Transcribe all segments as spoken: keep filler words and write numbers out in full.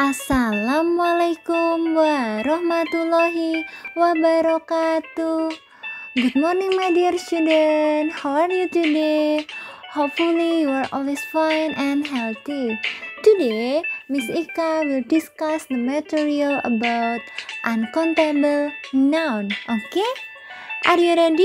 Assalamualaikum warahmatullahi wabarakatuh. Good morning, my dear student. How are you today? Hopefully you are always fine and healthy. Today, Miss Ika will discuss the material about uncountable noun. Okay? Are you ready?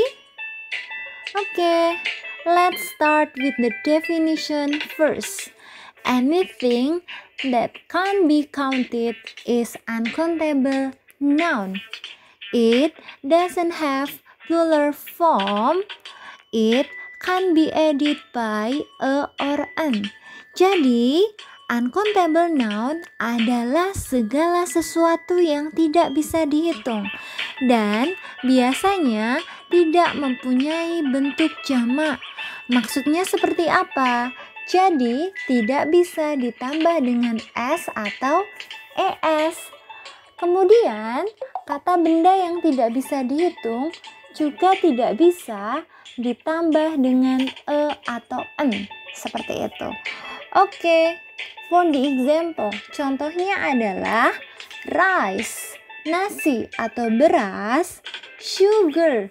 Okay, let's start with the definition first. Anything that can't be counted is uncountable noun. It doesn't have plural form. It can be added by a or an. Jadi, uncountable noun adalah segala sesuatu yang tidak bisa dihitung dan biasanya tidak mempunyai bentuk jamak. Maksudnya seperti apa? Jadi, tidak bisa ditambah dengan s atau es. Kemudian, kata benda yang tidak bisa dihitung juga tidak bisa ditambah dengan e atau en. Seperti itu. Oke, for the example, contohnya adalah rice, nasi atau beras, sugar,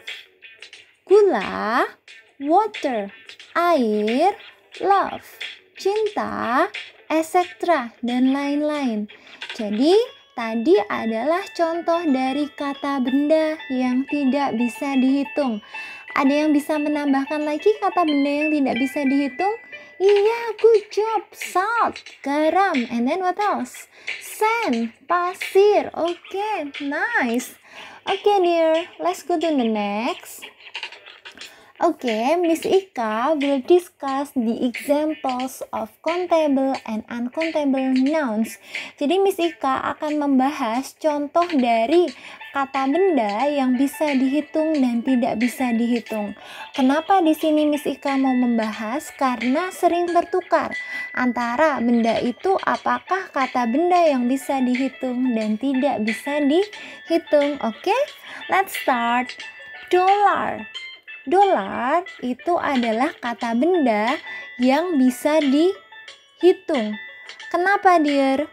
gula, water, air, love, cinta, et cetera dan lain-lain. Jadi, tadi adalah contoh dari kata benda yang tidak bisa dihitung. Ada yang bisa menambahkan lagi kata benda yang tidak bisa dihitung? Iya, good job. Salt, garam, and then what else? Sand, pasir. Oke, okay, nice. Oke, okay, dear, let's go to the next. Oke, okay, Miss Ika will discuss the examples of countable and uncountable nouns. Jadi Miss Ika akan membahas contoh dari kata benda yang bisa dihitung dan tidak bisa dihitung. Kenapa di sini Miss Ika mau membahas? Karena sering tertukar antara benda itu apakah kata benda yang bisa dihitung dan tidak bisa dihitung. Oke, okay? Let's start. Dollar. Dolar itu adalah kata benda yang bisa dihitung. Kenapa, dear?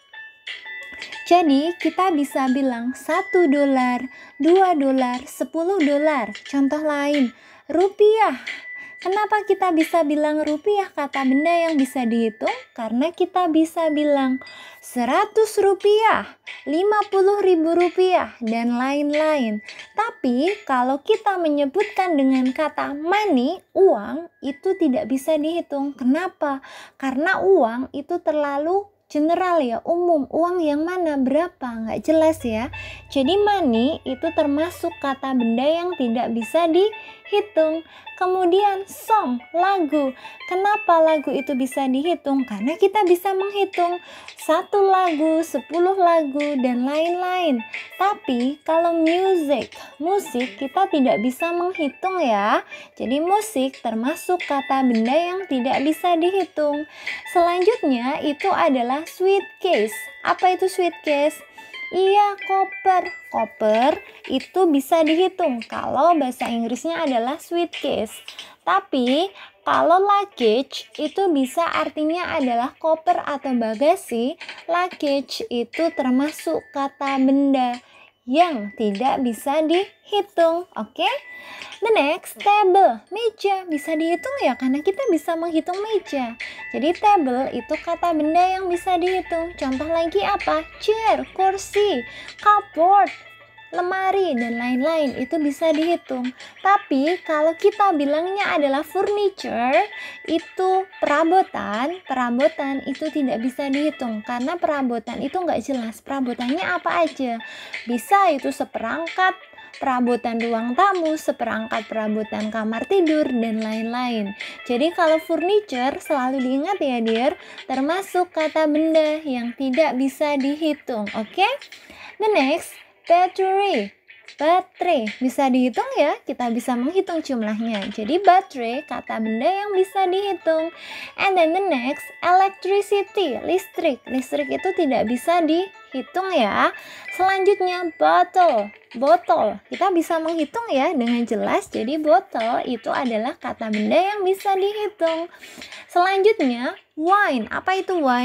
Jadi, kita bisa bilang satu dolar, dua dolar, sepuluh dolar. Contoh lain, rupiah. Kenapa kita bisa bilang rupiah kata benda yang bisa dihitung? Karena kita bisa bilang seratus rupiah, lima puluh ribu rupiah, dan lain-lain. Tapi kalau kita menyebutkan dengan kata money, uang, itu tidak bisa dihitung. Kenapa? Karena uang itu terlalu general ya, umum. Uang yang mana, berapa, nggak jelas ya. Jadi money itu termasuk kata benda yang tidak bisa dihitung. Kemudian song, lagu. Kenapa lagu itu bisa dihitung? Karena kita bisa menghitung satu lagu, sepuluh lagu, dan lain-lain. Tapi kalau music, musik kita tidak bisa menghitung ya. Jadi musik termasuk kata benda yang tidak bisa dihitung. Selanjutnya itu adalah suitcase. Apa itu suitcase? Iya, koper. Koper itu bisa dihitung kalau bahasa Inggrisnya adalah suitcase. Tapi kalau luggage itu bisa artinya adalah koper atau bagasi. Luggage itu termasuk kata benda yang tidak bisa dihitung. Oke, okay? The next, table, meja. Bisa dihitung ya karena kita bisa menghitung meja. Jadi table itu kata benda yang bisa dihitung. Contoh lagi apa? Chair, kursi, cupboard, lemari, dan lain-lain itu bisa dihitung. Tapi kalau kita bilangnya adalah furniture, itu perabotan, perabotan itu tidak bisa dihitung karena perabotan itu nggak jelas. Perabotannya apa aja? Bisa itu seperangkat perabotan ruang tamu, seperangkat perabotan kamar tidur, dan lain-lain. Jadi kalau furniture selalu diingat ya, dear, termasuk kata benda yang tidak bisa dihitung. Oke? Okay? The next, battery. Baterai bisa dihitung ya, kita bisa menghitung jumlahnya. Jadi baterai kata benda yang bisa dihitung. And then the next, electricity, listrik. Listrik itu tidak bisa dihitung ya. Selanjutnya bottle, botol. Kita bisa menghitung ya dengan jelas. Jadi botol itu adalah kata benda yang bisa dihitung. Selanjutnya wine. Apa itu wine?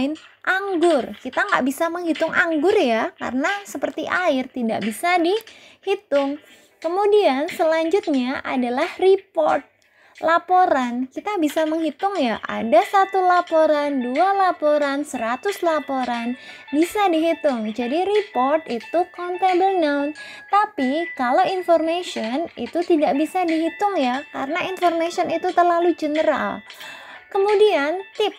anggur. Kita nggak bisa menghitung anggur ya, karena seperti air tidak bisa dihitung. Kemudian selanjutnya adalah report, laporan. Kita bisa menghitung ya, ada satu laporan, dua laporan, seratus laporan, bisa dihitung. Jadi report itu countable noun. Tapi kalau information itu tidak bisa dihitung ya, karena information itu terlalu general. Kemudian tip,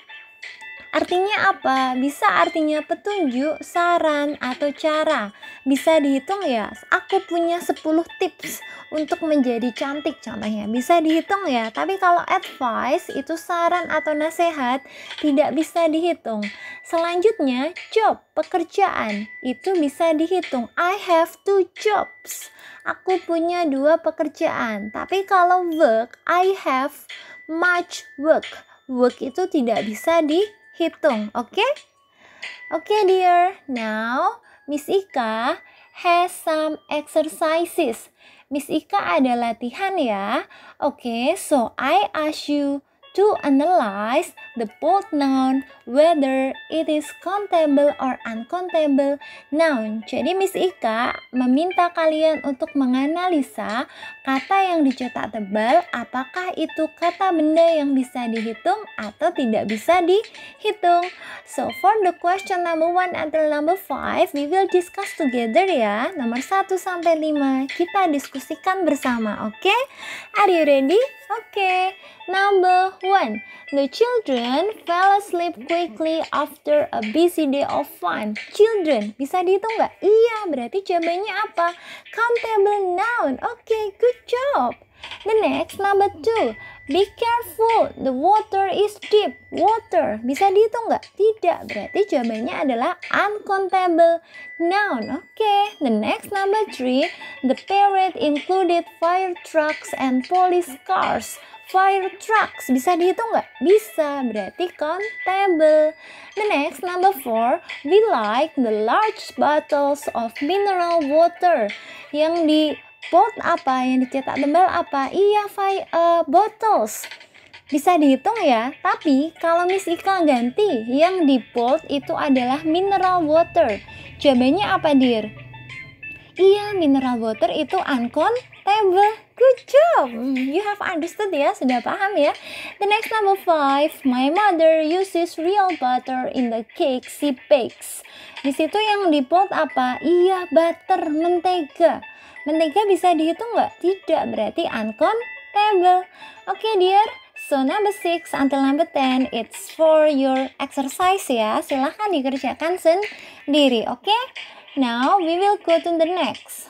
artinya apa? Bisa artinya petunjuk, saran, atau cara. Bisa dihitung ya, aku punya sepuluh tips untuk menjadi cantik contohnya. Bisa dihitung ya, tapi kalau advice itu saran atau nasihat tidak bisa dihitung. Selanjutnya, job, pekerjaan, itu bisa dihitung. I have two jobs. Aku punya dua pekerjaan. Tapi kalau work, I have much work. Work itu tidak bisa dihitung, oke? Okay? Oke okay, dear, now Miss Ika has some exercises. Miss Ika ada latihan ya. Oke, okay, so I ask you to analyze the both noun, whether it is countable or uncountable noun. Jadi Miss Ika meminta kalian untuk menganalisa kata yang dicetak tebal, apakah itu kata benda yang bisa dihitung atau tidak bisa dihitung. So for the question number one until number five, we will discuss together ya. Nomor satu sampai lima kita diskusikan bersama, oke? Okay? Are you ready? Oke. Okay. Number one, the children fell asleep quickly after a busy day of fun. Children, bisa dihitung nggak? Iya, berarti jawabannya apa? Countable noun. Oke, okay, good job. The next, number two, be careful, the water is deep. Water, bisa dihitung nggak? Tidak, berarti jawabannya adalah uncountable noun. Oke, okay. The next, number three, the parade included fire trucks and police cars. Fire trucks, bisa dihitung nggak? Bisa, berarti countable. The next, number four, we like the large bottles of mineral water. Yang di bold apa? Yang dicetak tebal apa? Iya, fire, uh, bottles. Bisa dihitung ya, tapi kalau Miss Ika ganti, yang di bold itu adalah mineral water. Jawabannya apa, dear? Iya, mineral water itu uncountable. Good job. You have understood ya, sudah paham ya. The next, number five, my mother uses real butter in the cake she bakes. Di situ yang di bold apa? Iya, butter, mentega. Mentega bisa dihitung nggak? Tidak, berarti uncountable. Oke, okay, dear. So number six until number ten, it's for your exercise ya. Silahkan dikerjakan sendiri, oke? Okay? Now we will go to the next.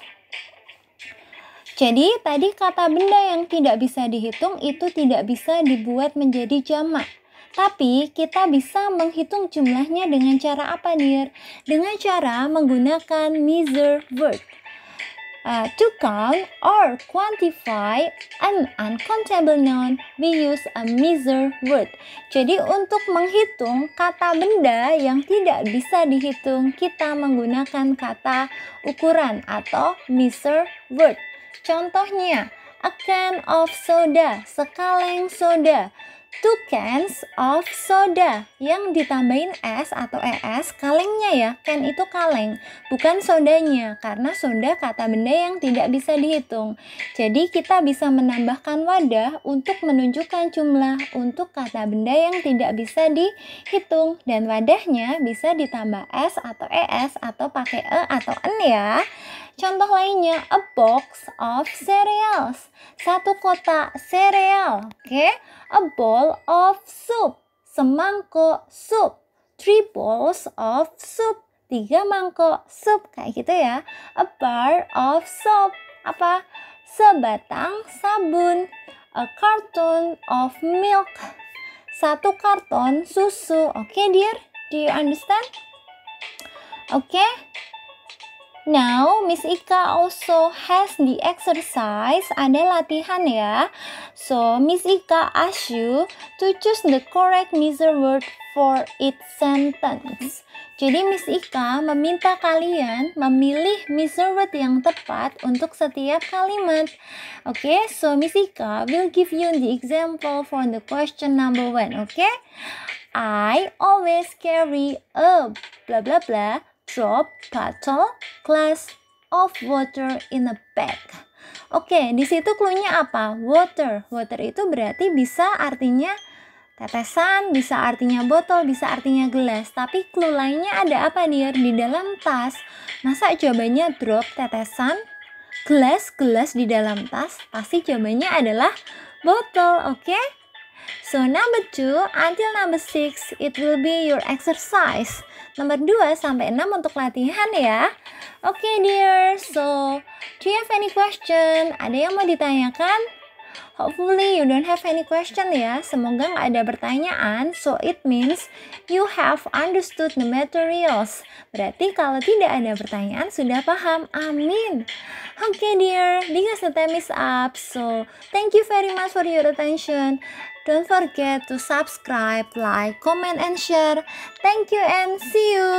Jadi tadi kata benda yang tidak bisa dihitung itu tidak bisa dibuat menjadi jamak. Tapi kita bisa menghitung jumlahnya dengan cara apa, dear? Dengan cara menggunakan measure word. Uh, to count or quantify an uncountable noun, we use a measure word. Jadi untuk menghitung kata benda yang tidak bisa dihitung, kita menggunakan kata ukuran atau measure word. Contohnya, a can of soda, sekaleng soda. Two cans of soda, yang ditambahin s atau es, kalengnya ya, can itu kaleng, bukan sodanya, karena soda kata benda yang tidak bisa dihitung. Jadi kita bisa menambahkan wadah untuk menunjukkan jumlah untuk kata benda yang tidak bisa dihitung, dan wadahnya bisa ditambah s atau es atau pakai e atau n ya. Contoh lainnya, a box of cereals, satu kotak sereal, oke? Okay? A bowl of soup, semangkok sup. Three bowls of soup, tiga mangkok sup, kayak gitu ya. A bar of soap, apa? Sebatang sabun. A carton of milk, satu karton susu, oke okay, dear? Do you understand? Oke? Okay? Now, Miss Ika also has the exercise, ada latihan ya. So, Miss Ika asks you to choose the correct measure word for each sentence. Jadi, Miss Ika meminta kalian memilih measure word yang tepat untuk setiap kalimat. Oke, okay, so Miss Ika will give you the example for the question number one, oke? Okay? I always carry a blah blah blah drop bottle glass of water in a bag. Oke, di situ cluenya apa? Water. Water itu berarti bisa artinya tetesan, bisa artinya botol, bisa artinya gelas. Tapi clue lainnya ada apa dear? Di dalam tas. Masa jawabannya drop tetesan, gelas, gelas di dalam tas? Pasti jawabannya adalah botol, oke? Okay? So number two until number six it will be your exercise. Nomor dua sampai enam untuk latihan ya. Oke okay, dear, so do you have any question? Ada yang mau ditanyakan? Hopefully you don't have any question ya. Semoga nggak ada pertanyaan. So it means you have understood the materials. Berarti kalau tidak ada pertanyaan sudah paham. Amin. Oke okay, dear, because the time is up. So thank you very much for your attention. Don't forget to subscribe, like, comment, and share. Thank you and see you.